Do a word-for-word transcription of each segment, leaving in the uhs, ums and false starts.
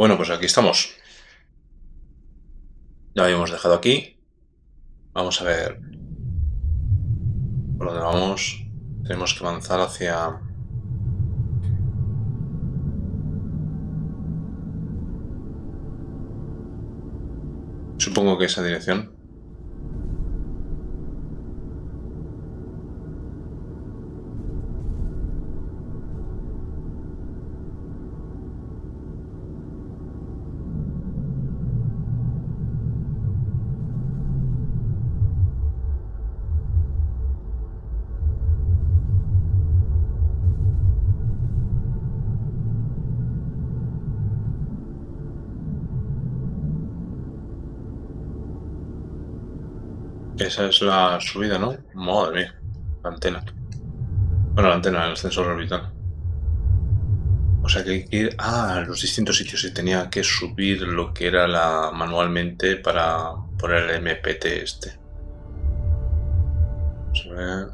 Bueno, pues aquí estamos. Ya habíamos dejado aquí. Vamos a ver por dónde vamos. Tenemos que avanzar hacia... Supongo que esa dirección. Esa es la subida, ¿no? Madre mía. La antena. Bueno, la antena, el ascensor orbital. O sea que hay que ir a los distintos sitios y tenía que subir lo que era la manualmente para poner el M P T este. Vamos a ver.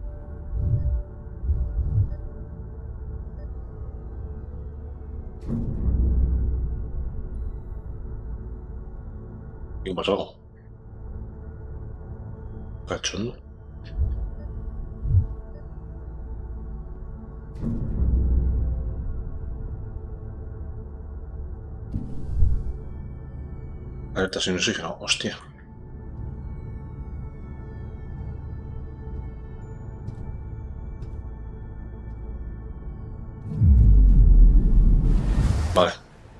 ¿Qué pasa algo? Cachondo. Alerta sin oxígeno. Hostia. Vale.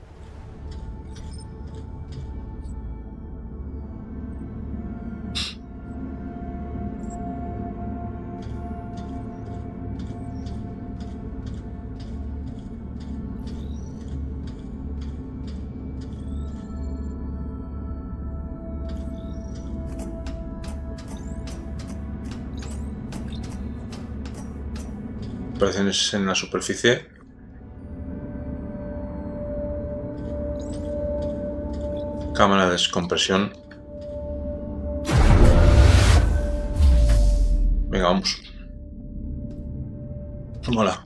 Operaciones en la superficie. Cámara de descompresión. Venga, vamos. Mola.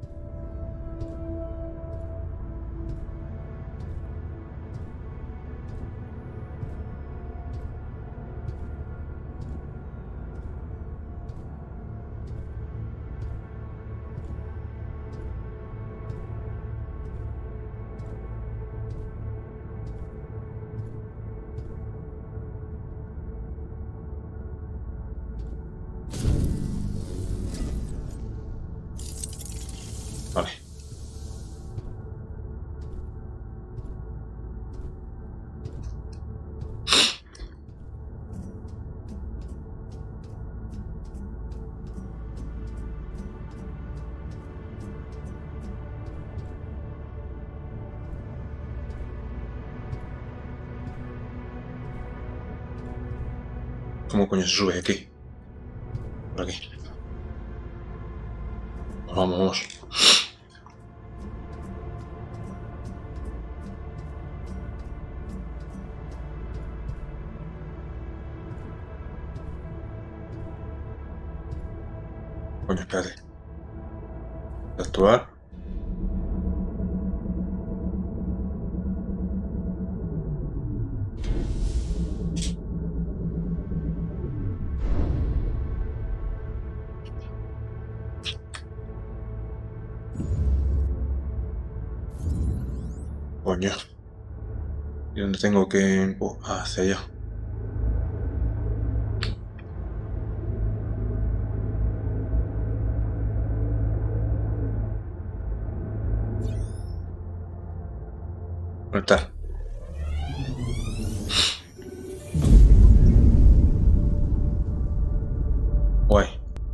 Vale. ¿Cómo coño se sube aquí? Por aquí. Vamos, vamos. Coño, espérate. Actuar. Coño. ¿Y dónde tengo que...? Oh, hacia allá. Conectar. Guay.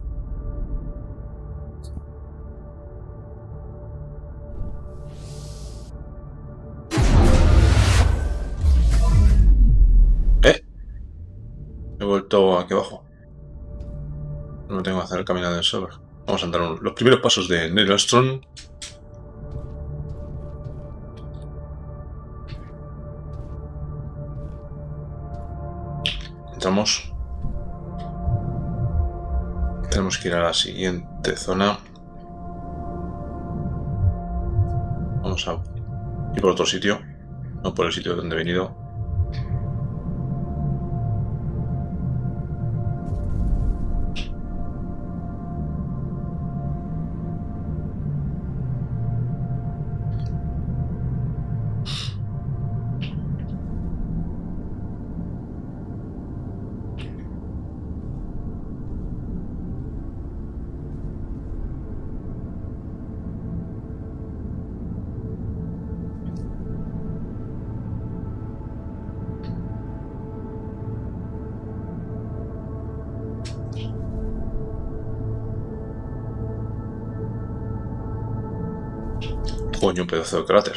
¿Eh? He vuelto aquí abajo. No me tengo que hacer el camino del server. Vamos a andar un... los primeros pasos de Neil Armstrong. Entramos. Tenemos que ir a la siguiente zona. Vamos a ir por otro sitio. no por el sitio donde he venido. Coño, un pedazo de cráter.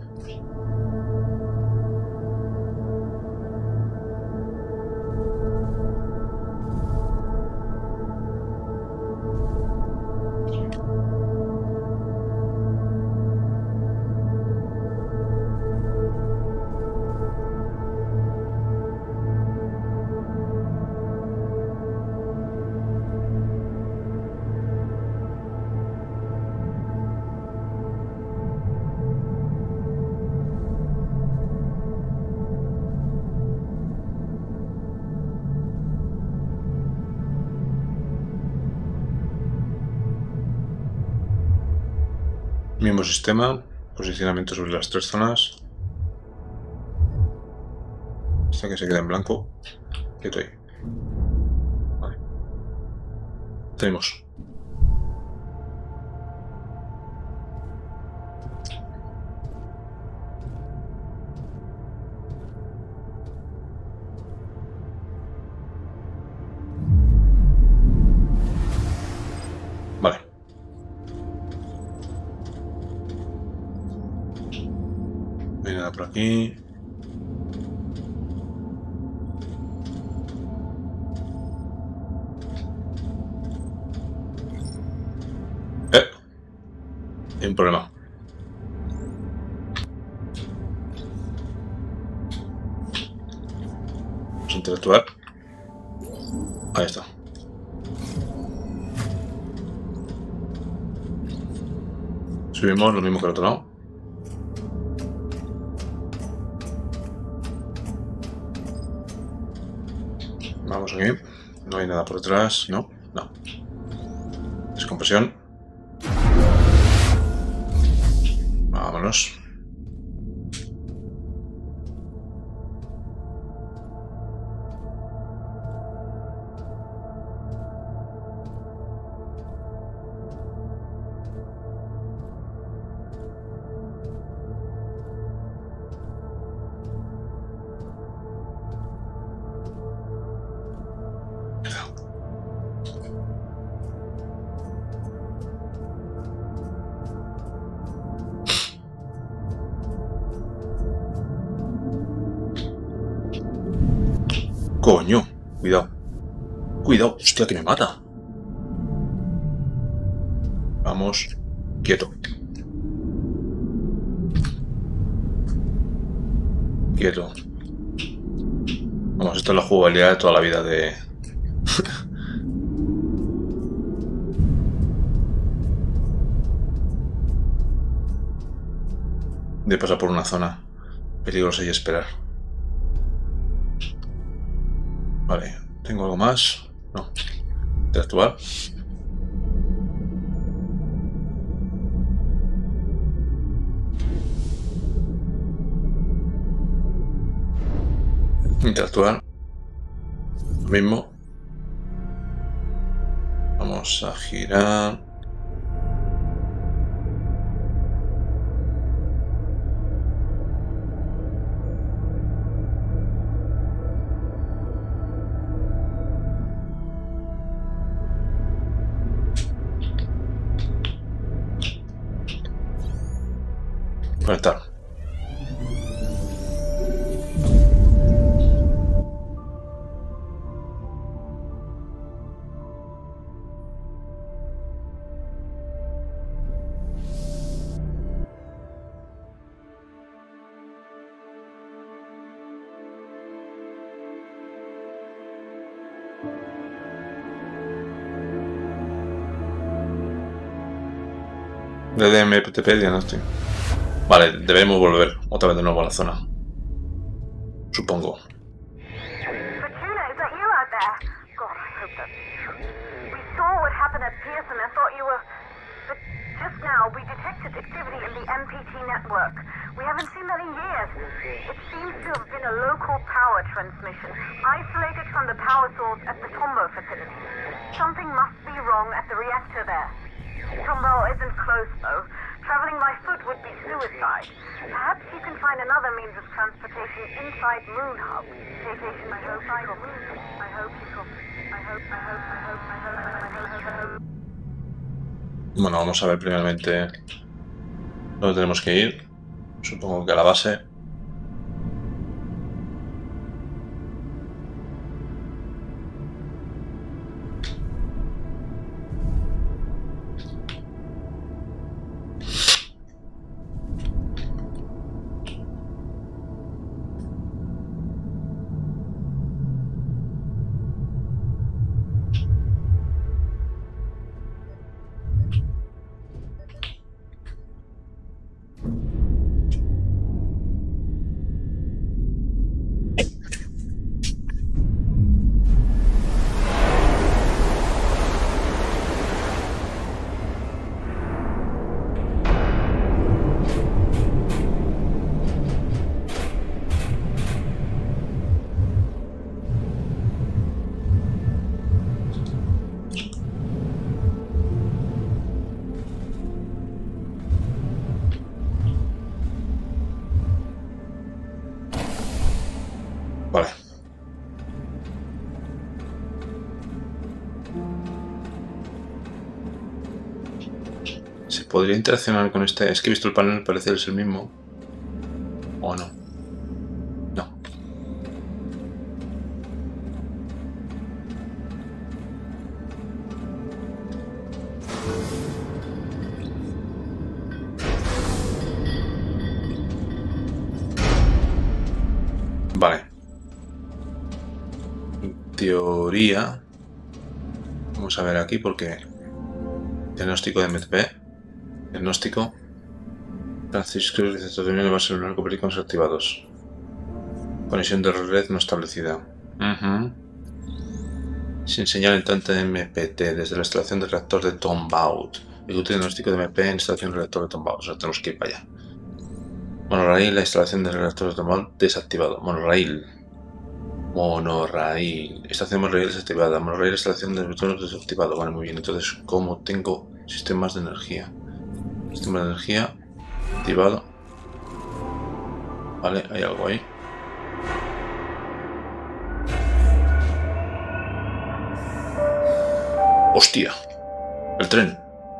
Mismo sistema, posicionamiento sobre las tres zonas. Hasta que se quede en blanco. Quieto ahí. Vale. Tenemos. Vale. No hay nada por aquí. Eh. Hay un problema. Vamos a interactuar. Ahí está. Subimos lo mismo que el otro lado. Vamos aquí. No hay nada por detrás. No, no. Descompresión. Vámonos. Coño, cuidado. Cuidado, hostia, que me mata. Vamos, quieto. Quieto. Vamos, esto es la jugabilidad de toda la vida de... de pasar por una zona peligrosa y esperar. Vale, ¿tengo algo más? No. Interactuar. Interactuar. Lo mismo. Vamos a girar. Conectar. D D M P T P diagnóstico. Vale, debemos volver otra vez de nuevo a la zona. Supongo. Fortuna, is that you out there? God, I hope that's true. We saw what happened at Pearson and thought you were... But just now, we detected activity in the M P T network. We haven't seen that in years. It seems to have been a local power transmission, isolated from the power source at the Tombow facility. Something must be wrong at the reactor there. Tombow isn't close, though. Traveling by foot would be suicide. Perhaps you can find another means of transportation inside Moon Hub. Vacation, I hope, I hope, I hope you come. I hope, I hope, I hope, I hope, I hope, I hope. Bueno, vamos a ver primeramente dónde tenemos que ir. Supongo que a la base. Vale. ¿Se podría interaccionar con este? Es que he visto el panel, parece que es el mismo. ¿O no? No. Vale. Teoría, vamos a ver aquí porque diagnóstico de M T P, diagnóstico, Francisco y receptor de unión de base celular copérnicos activados, conexión de red no establecida, uh-huh. Sin señal entrante de M P T desde la instalación del reactor de Tombow, ejecute diagnóstico de M P en instalación del reactor de Tombow, o sea, tenemos que ir para allá. Monorail, la instalación del reactor de Tombow desactivado, monorail. Monorail. Estación monorail desactivada. Monorail, instalación de retorno desactivado. Vale, muy bien. Entonces, ¿cómo tengo sistemas de energía? Sistema de energía activado. Vale, hay algo ahí. ¡Hostia! El tren.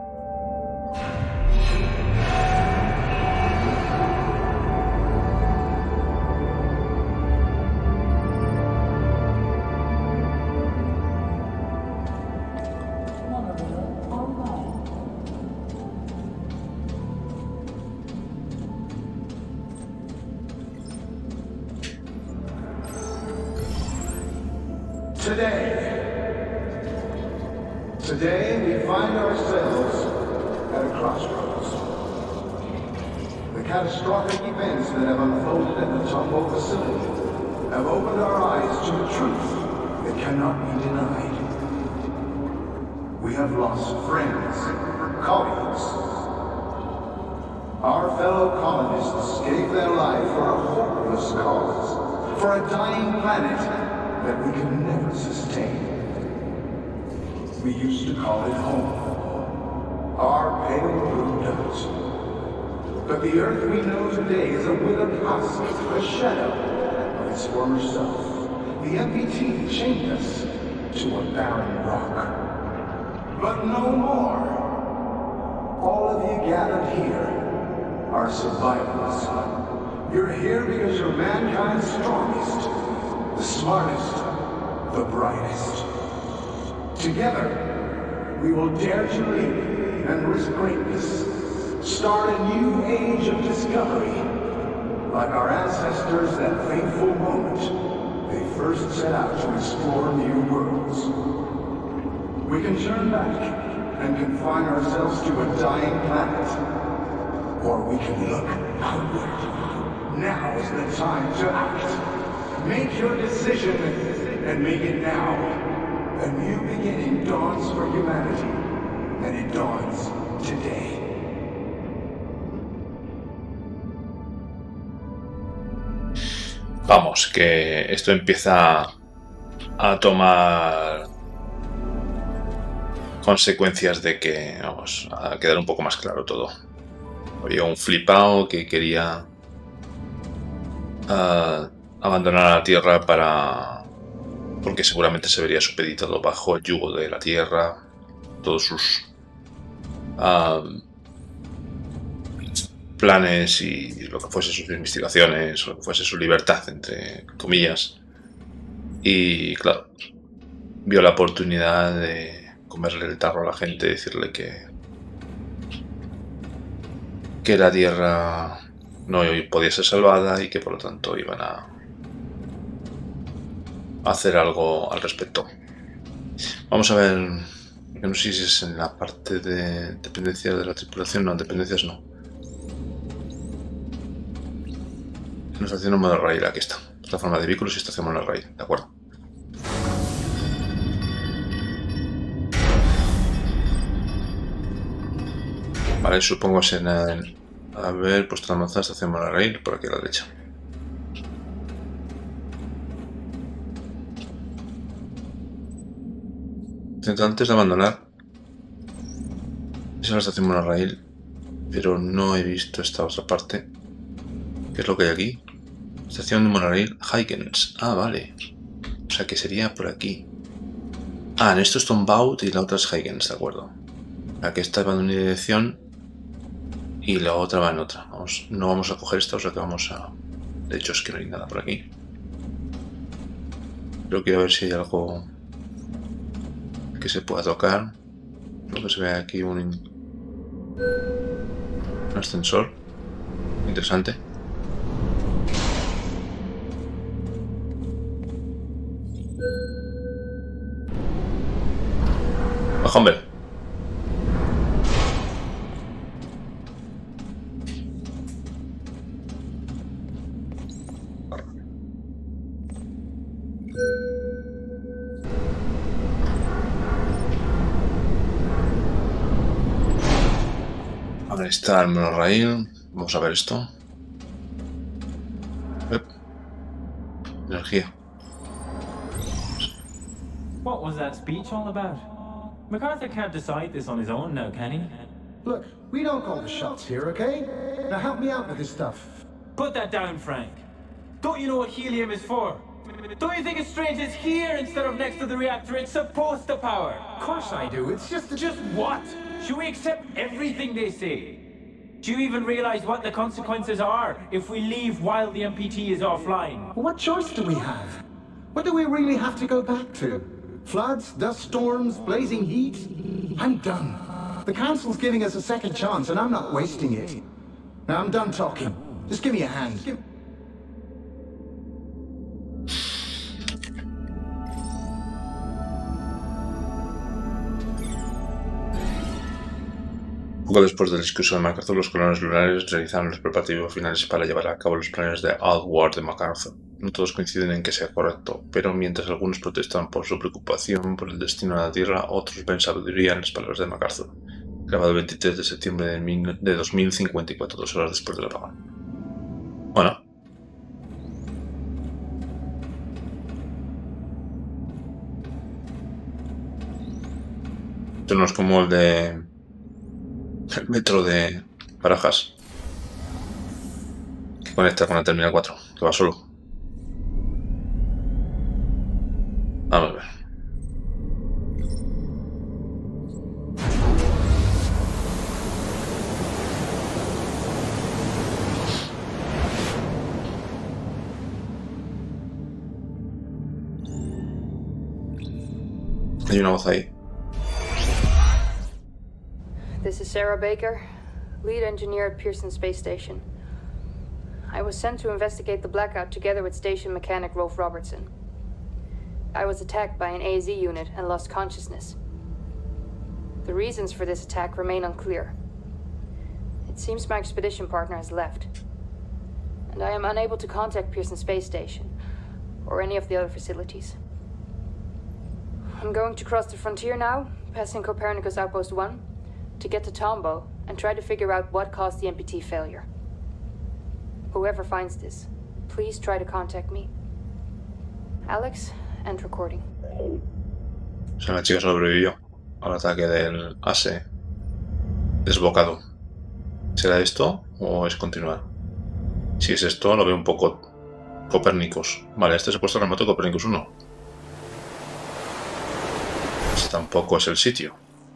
Today, we find ourselves at a crossroads. The catastrophic events that have unfolded at the Tombow facility have opened our eyes to a truth that cannot be denied. We have lost friends, colleagues. Our fellow colonists gave their life for a hopeless cause, for a dying planet that we can never sustain. We used to call it home, our pale blue dot. But the Earth we know today is a withered husk, a shadow of its former self. The M P T chained us to a barren rock. But no more. All of you gathered here are survivors. You're here because you're mankind's strongest, the smartest, the brightest. Together, we will dare to lead and risk greatness. Start a new age of discovery. Like our ancestors that fateful moment, they first set out to explore new worlds. We can turn back and confine ourselves to a dying planet. Or we can look outward. Now is the time to act. Make your decision, and make it now. A new beginning dawns for humanity, and it dawns today. Vamos, que esto empieza a tomar consecuencias de que, vamos, a quedar un poco más claro todo. Había un flipao que quería uh, abandonar la Tierra para... porque seguramente se vería supeditado bajo el yugo de la Tierra, todos sus uh, planes y lo que fuese sus investigaciones, o lo que fuese su libertad, entre comillas. Y claro, vio la oportunidad de comerle el tarro a la gente, decirle que que la Tierra no podía ser salvada y que por lo tanto iban a hacer algo al respecto. Vamos a ver, yo no sé si es en la parte de dependencias de la tripulación, no, dependencias no. En estación monorail, aquí está. Plataforma de vehículos y estación monorail, de acuerdo. Vale, supongo que en el... A ver, puesto de avanzada, estación monorail, por aquí a la derecha. Antes de abandonar, es la estación monorail, pero no he visto esta otra parte. ¿Qué es lo que hay aquí? Estación de monorail Huygens. Ah, vale. O sea que sería por aquí. Ah, en esto es Tombaut y la otra es Huygens, de acuerdo. La que esta va en una dirección y la otra va en otra. Vamos, no vamos a coger esta, o sea que vamos a... De hecho es que no hay nada por aquí. Pero quiero ver si hay algo que se pueda tocar. Lo que se ve aquí un, un ascensor. Interesante. Baja, hombre. Ahí está el monorail. Vamos a ver esto. Ep. Energía. What was that speech all about? MacArthur can't decide this on his own now, can he? Look, we don't call the shots here, okay? Now help me out with this stuff. Put that down, Frank. Don't you know what helium is for? Don't you think it's strange it's here instead of next to the reactor it's supposed to power? Of course I do, it's just a... Just what? Should we accept everything they say? Do you even realize what the consequences are if we leave while the M P T is offline? What choice do we have? What do we really have to go back to? Floods, dust storms, blazing heat? I'm done. The Council's giving us a second chance and I'm not wasting it. Now I'm done talking. Just give me a hand. Give... Poco después del discurso de MacArthur, los colonos lunares realizaron los preparativos finales para llevar a cabo los planes de Outward de MacArthur. No todos coinciden en que sea correcto, pero mientras algunos protestan por su preocupación por el destino de la Tierra, otros ven sabiduría en las palabras de MacArthur, grabado el veintitrés de septiembre de dos mil cincuenta y cuatro, dos horas después del apagón. Bueno. Esto no es como el de... el metro de Barajas, que conecta con la Terminal cuatro, que va solo. Vamos a ver. Hay una voz ahí. This is Sarah Baker, lead engineer at Pearson Space Station. I was sent to investigate the blackout together with station mechanic Rolf Robertson. I was attacked by an A Z unit and lost consciousness. The reasons for this attack remain unclear. It seems my expedition partner has left, and I am unable to contact Pearson Space Station. or any of the other facilities. I'm going to cross the frontier now, passing Copernicus Outpost one, to get to Tombo and try to figure out what caused the M P T failure. Whoever finds this, please try to contact me. Alex, end recording. O sea, la chica sobrevivió al ataque del ase desbocado. ¿Será esto o es continuar? Si es esto, lo veo un poco Copérnicos. Vale, este es el puesto remoto de Copérnicos uno. Este tampoco es el sitio.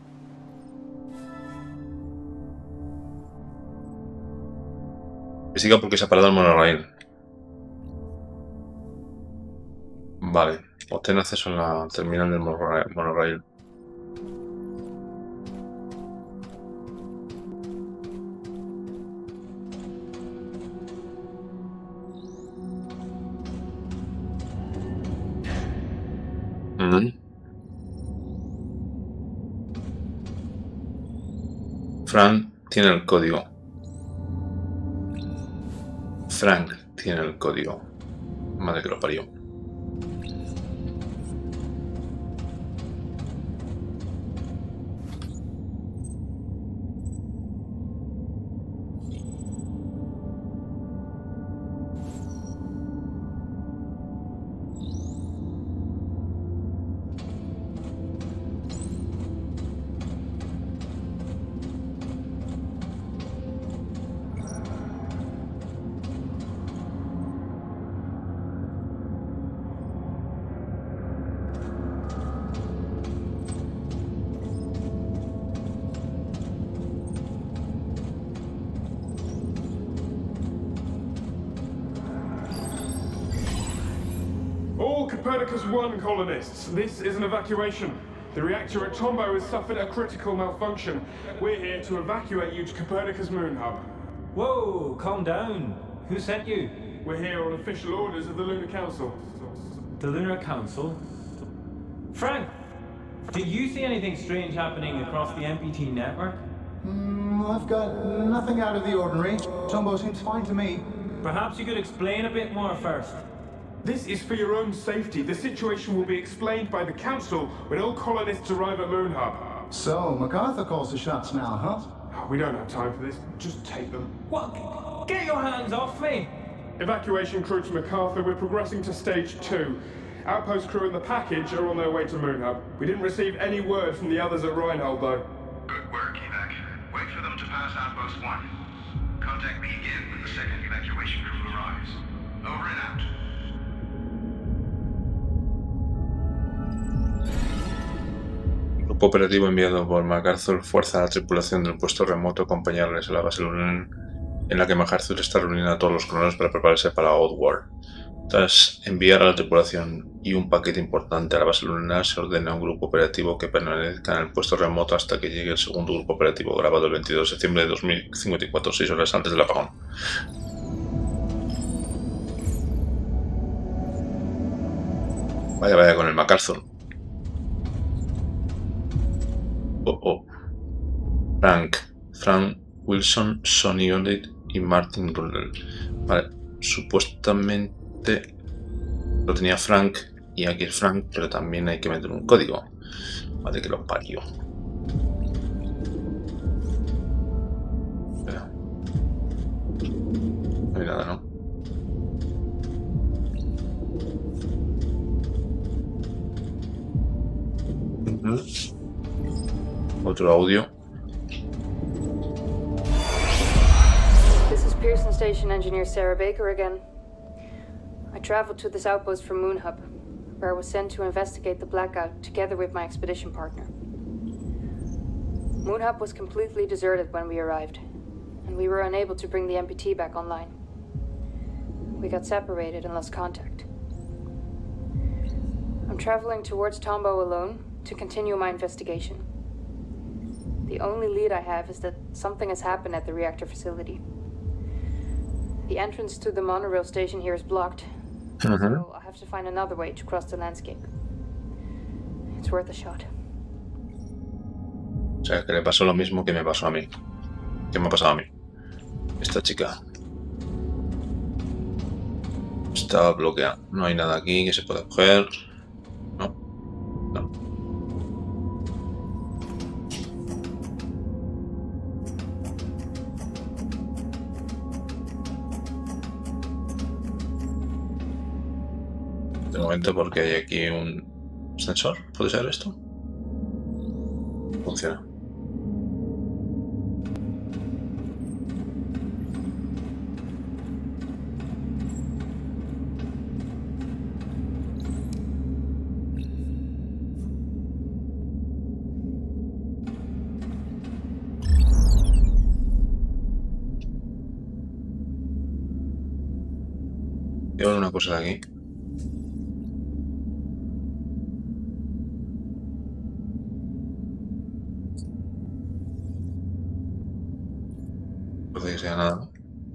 Investiga por qué se ha parado el monorail. Vale, obtén acceso a la terminal del monorail. Mm. Frank tiene el código. Frank tiene el código. Madre que lo parió. Copernicus one colonists, this is an evacuation. The reactor at Tombo has suffered a critical malfunction. We're here to evacuate you to Copernicus Moon Hub. Whoa, calm down. Who sent you? We're here on official orders of the Lunar Council. The Lunar Council? Frank, do you see anything strange happening across the M P T network? Mm, I've got nothing out of the ordinary. Tombo seems fine to me. Perhaps you could explain a bit more first. This is for your own safety. The situation will be explained by the Council when all colonists arrive at Moon Hub. So, MacArthur calls the shots now, huh? We don't have time for this. Just take them. What? Get your hands off me! Evacuation crew to MacArthur. We're progressing to stage two. Outpost crew and the package are on their way to Moon Hub. We didn't receive any word from the others at Reinhold, though. Good work, Evac. Wait for them to pass Outpost one. Contact me again when the second evacuation crew arrives. Over and out. Grupo operativo enviado por MacArthur fuerza a la tripulación del puesto remoto a acompañarles a la base lunar en la que MacArthur está reuniendo a todos los colonos para prepararse para Outworld. Tras enviar a la tripulación y un paquete importante a la base lunar, se ordena a un grupo operativo que permanezca en el puesto remoto hasta que llegue el segundo grupo operativo, grabado el veintidós de septiembre de dos mil cincuenta y cuatro, seis horas antes del apagón. Vaya, vaya con el MacArthur. Oh, oh. Frank, Frank Wilson, Sonny Olive y Martin Runnell. Vale, supuestamente lo tenía Frank y aquí es Frank, pero también hay que meter un código. Vale, que lo parió. Espera. No hay nada, ¿no? Uh-huh. Otro audio. This is Pearson Station engineer Sarah Baker again. I traveled to this outpost from Moon Hub, where I was sent to investigate the blackout together with my expedition partner. Moon Hub was completely deserted when we arrived, and we were unable to bring the M P T back online. We got separated and lost contact. I'm traveling towards Tombo alone to continue my investigation. The only lead I have is that something has happened at the reactor facility. The entrance to the monorail station here is blocked, uh-huh. So I'll have to find another way to cross the landscape. It's worth a shot. O sea, que le pasó lo mismo que me pasó a mí. ¿Qué me ha pasado a mí? Esta chica. Está bloqueado. No hay nada aquí que se pueda coger. No. No. De momento, porque hay aquí un sensor. ¿Puede ser esto? Funciona. Llevo una cosa de aquí. Puede que sea nada, ¿no?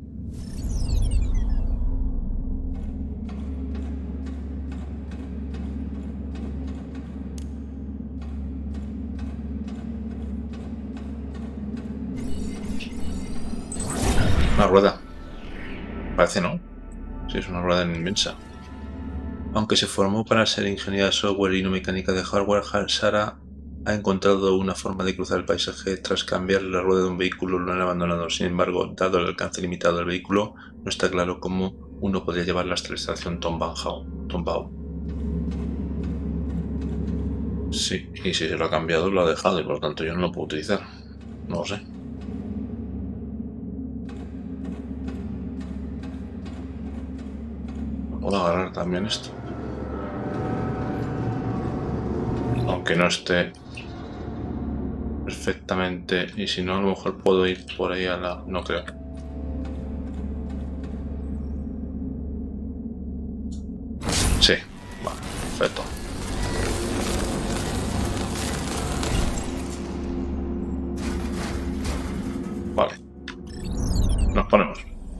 Una rueda. Parece, ¿no? Sí, es una rueda inmensa. Aunque se formó para ser ingeniera de software y no mecánica de hardware, Sara ha encontrado una forma de cruzar el paisaje tras cambiar la rueda de un vehículo lunar abandonado. Sin embargo, dado el alcance limitado del vehículo, no está claro cómo uno podría llevarla hasta la estación Tombau. Sí, y si se lo ha cambiado, lo ha dejado y por lo tanto yo no lo puedo utilizar. No lo sé. Puedo agarrar también esto. Aunque no esté perfectamente. Y si no, a lo mejor puedo ir por ahí a la... No creo. Sí. Vale, perfecto. Vale. Nos ponemos.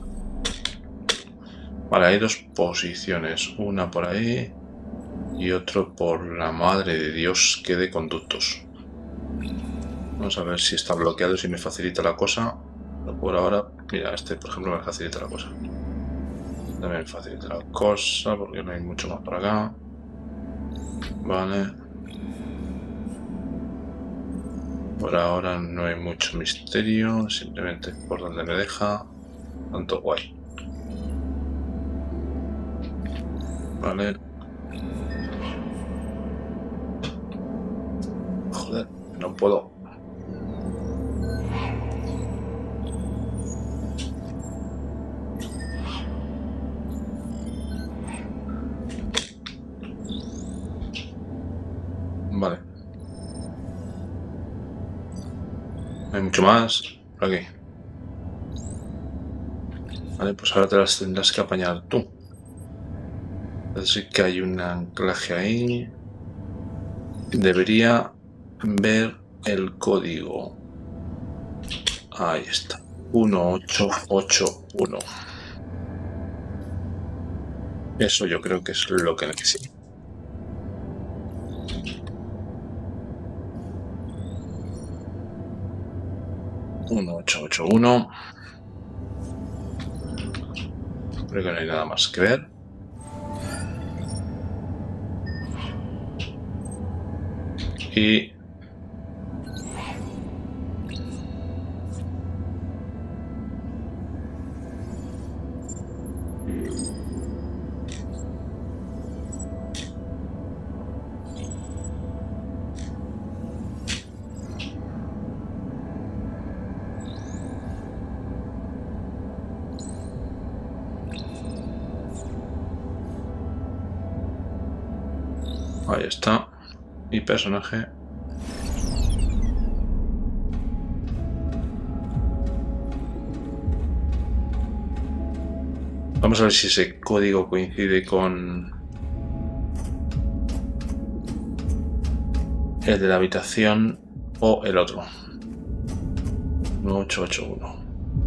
Vale, hay dos posiciones. Una por ahí y otro por la madre de Dios que de conductos. Vamos a ver si está bloqueado y si me facilita la cosa. Pero por ahora, mira, este por ejemplo me facilita la cosa. También me facilita la cosa porque no hay mucho más por acá. Vale. Por ahora no hay mucho misterio. Simplemente por donde me deja. Tanto guay. Vale. Joder, no puedo. Vale. No hay mucho más por aquí. Vale, pues ahora te las tendrás que apañar tú. Así que hay un anclaje ahí. Debería ver el código. Ahí está. uno ocho ocho uno. Eso yo creo que es lo que necesito. uno ocho ocho uno. Creo que no hay nada más que ver. Y ahí está. Mi personaje. Vamos a ver si ese código coincide con el de la habitación o el otro. uno ocho ocho uno.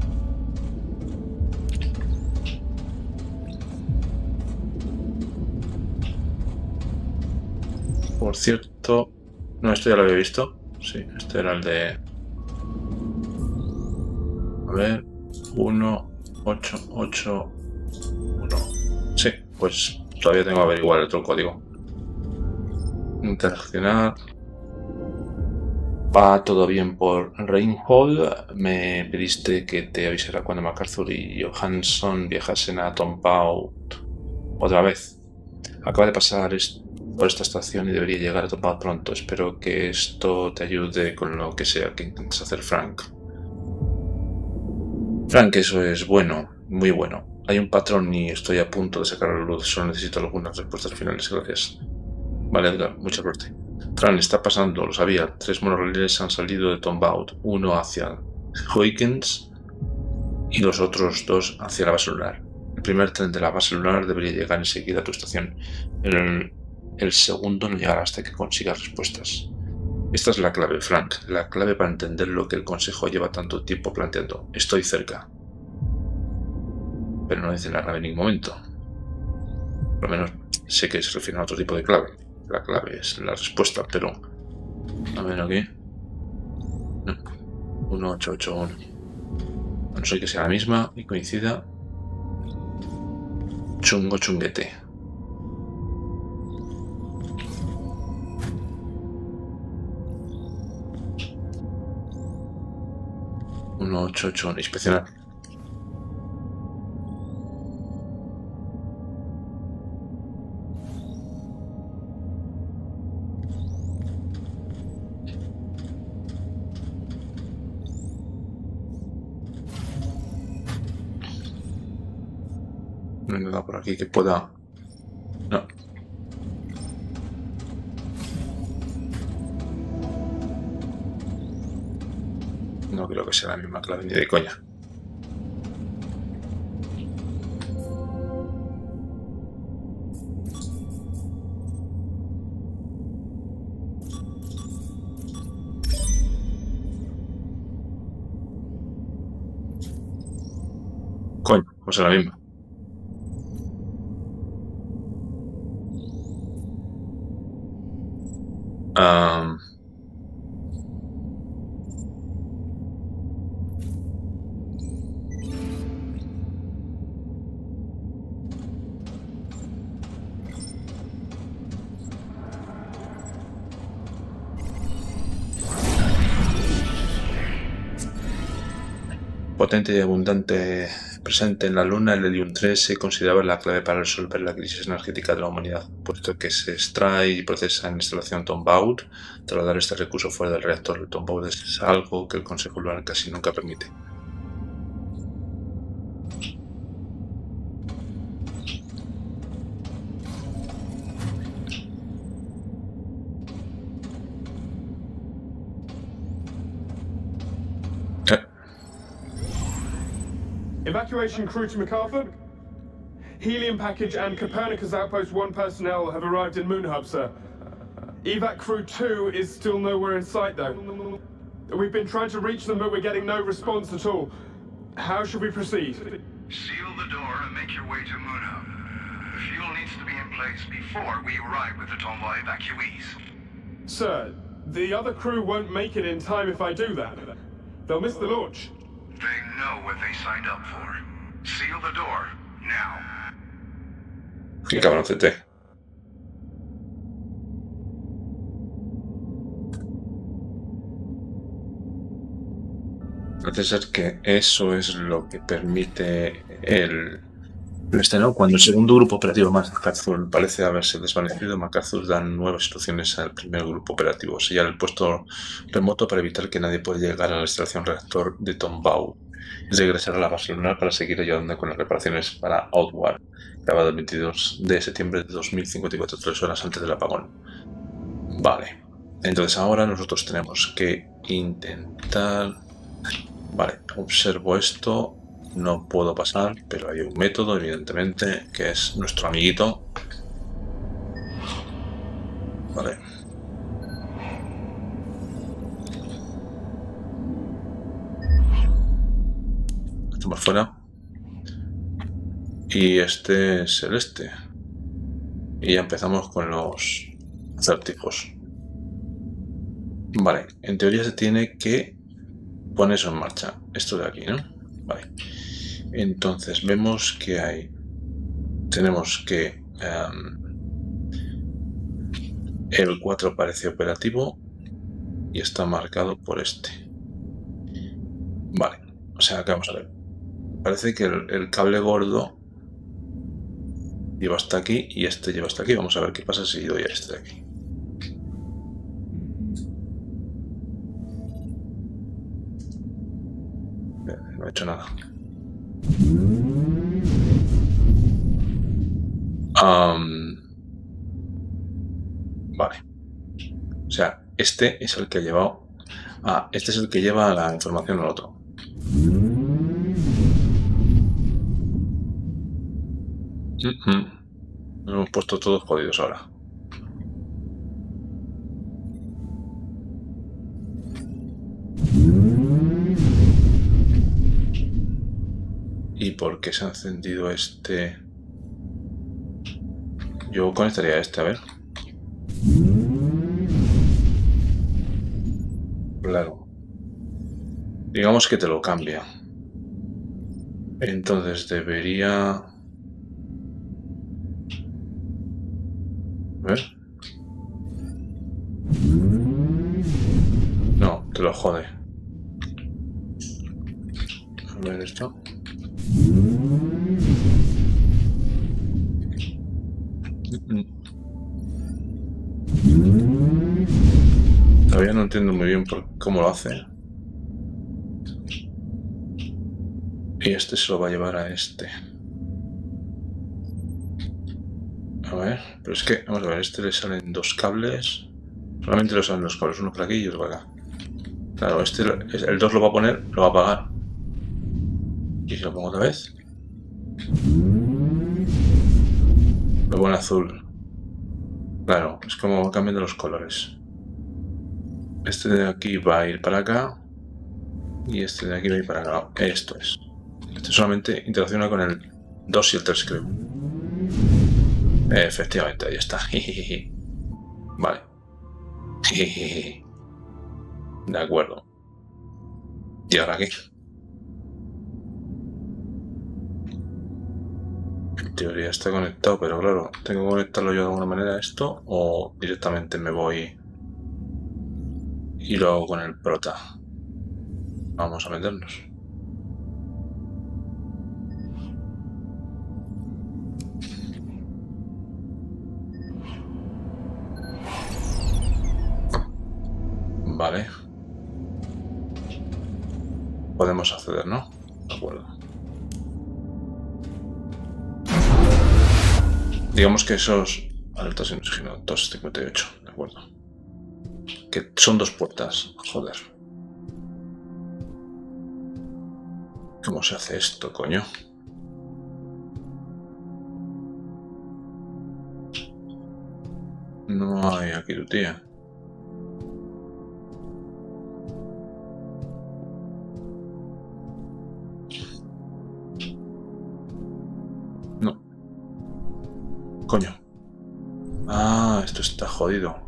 Por cierto, no, esto ya lo había visto. Sí, este era el de... A ver, uno ocho ocho uno. Sí. pues todavía tengo que averiguar el otro código. Interaccionar. Va todo bien por Reinhold. Me pediste que te avisara cuando MacArthur y Johansson viajasen a Tombaugh otra vez. Acaba de pasar por esta estación y debería llegar a Tombaugh pronto. Espero que esto te ayude con lo que sea que intentes hacer, Frank. Frank, eso es bueno, muy bueno. Hay un patrón y estoy a punto de sacar a la luz. Solo necesito algunas respuestas finales. Gracias. Vale, Edgar, mucha suerte. Fran, está pasando, lo sabía. Tres monorrieles han salido de Tombaugh, uno hacia Huygens y los otros dos hacia la base lunar. El primer tren de la base lunar debería llegar enseguida a tu estación. El, el segundo no llegará hasta que consigas respuestas. Esta es la clave, Frank, la clave para entender lo que el Consejo lleva tanto tiempo planteando. Estoy cerca. Pero no dice la clave en ningún momento. Por lo menos sé que se refiere a otro tipo de clave. La clave es la respuesta, pero... A ver aquí... No. uno ocho ocho uno. No sé que sea la misma y coincida. Chungo chunguete. uno ocho ocho uno. Inspeccionar. No hay nada por aquí que pueda... No. No creo que sea la misma clave ni de coña. Coño, pues es la misma. Um, potente y abundante presente en la Luna, el helium tres se consideraba la clave para resolver la crisis energética de la humanidad, puesto que se extrae y procesa en la instalación Tombaugh. Trasladar este recurso fuera del reactor de Tombaugh es algo que el Consejo Lunar casi nunca permite. Evacuation crew to MacArthur. Helium package and Copernicus Outpost one personnel have arrived in Moon Hub, sir. Evac crew two is still nowhere in sight, though. We've been trying to reach them, but we're getting no response at all. How should we proceed? Seal the door and make your way to Moon Hub. The fuel needs to be in place before we arrive with the Tombaugh evacuees. Sir, the other crew won't make it in time if I do that. They'll miss the launch. They know what they signed up for. Seal the door, now. Qué cabroncete. Parece ser que eso es lo que permite el... Este, ¿no? Cuando el segundo grupo operativo MacArthur parece haberse desvanecido, MacArthur da nuevas instrucciones al primer grupo operativo. Sellar el puesto remoto para evitar que nadie pueda llegar a la instalación reactor de Tombaugh y regresar a la base lunar para seguir ayudando con las reparaciones para Outward, grabado el veintidós de septiembre de dos mil cincuenta y cuatro, tres horas antes del apagón. Vale, entonces ahora nosotros tenemos que intentar... Vale, observo esto. No puedo pasar, pero hay un método, evidentemente, que es nuestro amiguito. Vale. Estamos fuera. Y este es el este. Y ya empezamos con los acertijos. Vale, en teoría se tiene que poner eso en marcha. Esto de aquí, ¿no? Vale. Entonces vemos que hay tenemos que um, el cuatro parece operativo y está marcado por este. Vale, o sea que vamos a ver. Parece que el, el cable gordo lleva hasta aquí y este lleva hasta aquí. Vamos a ver qué pasa si doy a este de aquí. No he hecho nada. Um, vale. O sea, este es el que ha llevado... Ah, este es el que lleva la información al otro. Mm-hmm. Nos hemos puesto todos jodidos ahora. ¿Y por qué se ha encendido este? Yo conectaría a este, a ver. Claro. Digamos que te lo cambia. Entonces debería... A ver. No, te lo jode. A ver esto. Todavía no entiendo muy bien por cómo lo hace. Y este se lo va a llevar a este. A ver, pero es que, vamos a ver, este le salen dos cables. Solamente le salen dos cables, uno por aquí y otro por acá. Claro, este, el dos lo va a poner, lo va a apagar. Y si lo pongo otra vez. Lo pongo en azul. Claro, es como cambiando los colores. Este de aquí va a ir para acá. Y este de aquí va a ir para acá. Esto es. Este solamente interacciona con el dos y el tres, creo. Efectivamente, ahí está. Vale. De acuerdo. ¿Y ahora qué? En teoría está conectado, pero claro, ¿tengo que conectarlo yo de alguna manera a esto? ¿O directamente me voy y lo hago con el prota? Vamos a meternos. Vale. Podemos acceder, ¿no? De acuerdo. Digamos que esos... Alertas en oxígeno doscientos cincuenta y ocho, de acuerdo. Que son dos puertas, joder. ¿Cómo se hace esto, coño? No hay aquí tu tía. No. Coño. Ah, esto está jodido.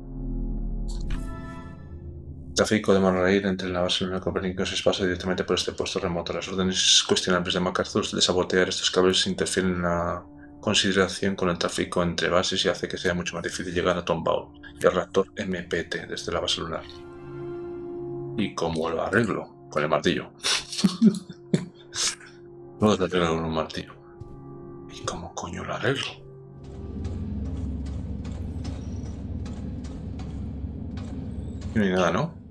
Tráfico de monoraíl entre la base lunar Copérnico se pasa directamente por este puesto remoto. Las órdenes cuestionables de MacArthur de sabotear estos cables interfieren en la consideración con el tráfico entre bases y hace que sea mucho más difícil llegar a Tombaugh y al reactor M P T desde la base lunar. ¿Y cómo lo arreglo? Con el martillo. Luego te arreglo con un martillo. ¿Y cómo coño lo arreglo? No hay nada, ¿no?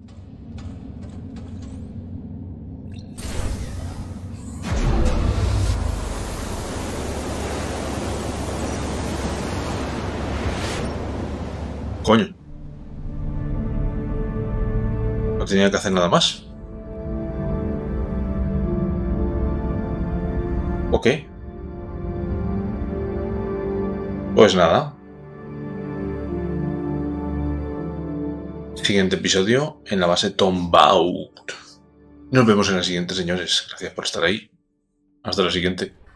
Coño. No tenía que hacer nada más. Ok. Pues nada. Siguiente episodio en la base Tombaugh. Nos vemos en la siguiente, señores. Gracias por estar ahí. Hasta la siguiente.